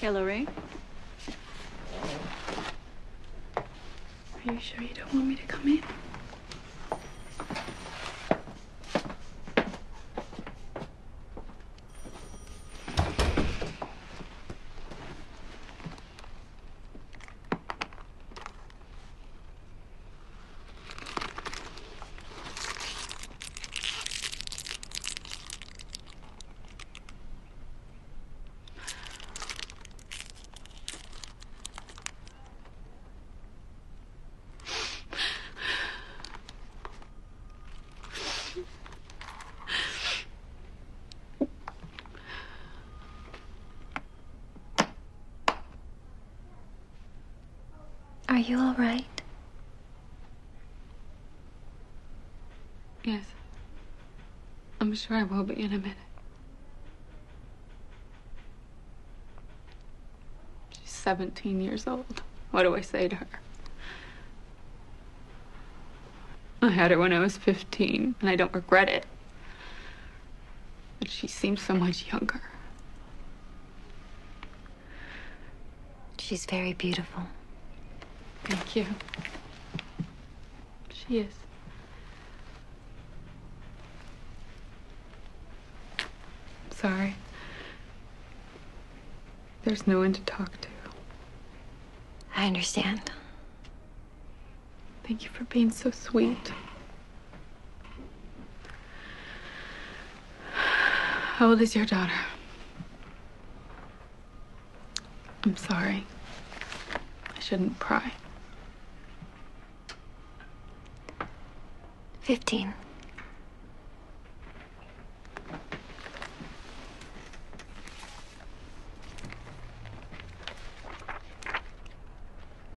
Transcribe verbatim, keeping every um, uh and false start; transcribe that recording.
Hillary? Are you sure you don't want me to come in? Are you all right? Yes. I'm sure I will be in a minute. She's seventeen years old. What do I say to her? I had her when I was fifteen, and I don't regret it. But she seems so much younger. She's very beautiful. Thank you. She is. Sorry. There's no one to talk to. I understand. Thank you for being so sweet. How old is your daughter? I'm sorry. I shouldn't pry. Fifteen.